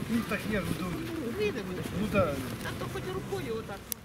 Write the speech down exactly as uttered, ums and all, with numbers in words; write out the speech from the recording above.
Ну так я ж буду. Гріти будеш? Ну так. А то хоч рукою отак.